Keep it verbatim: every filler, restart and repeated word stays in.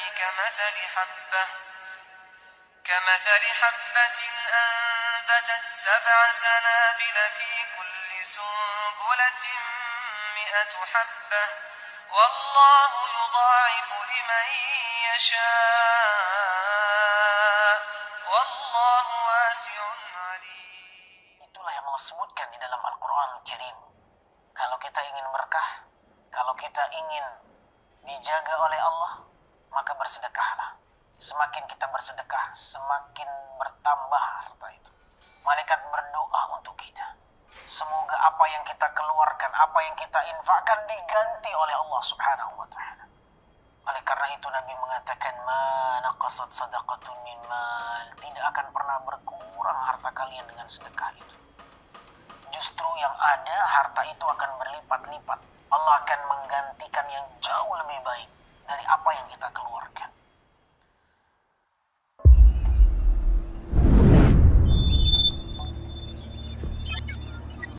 كمثل حبة كمثل حبة أنبتت سبع سنابل في كل سنبلة مئة حبة والله يضاعف لمن يشاء والله واسع عليم. Itulah yang Allah sebutkan di dalam Al-Quran Al-Karim. Kalau kita ingin berkah, kalau kita ingin dijaga oleh Allah, maka bersedekahlah. Semakin kita bersedekah, semakin bertambah harta itu. Malaikat berdoa untuk kita. Semoga apa yang kita keluarkan, apa yang kita infakkan diganti oleh Allah Subhanahu wa ta'ala. Oleh karena itu Nabi mengatakan, "Ma naqasat sadaqatun min mal." Tidak akan pernah berkurang harta kalian dengan sedekah itu. Justru yang ada, harta itu akan berlipat-lipat. Allah akan menggantikan yang jauh lebih baik dari apa yang kita keluarkan.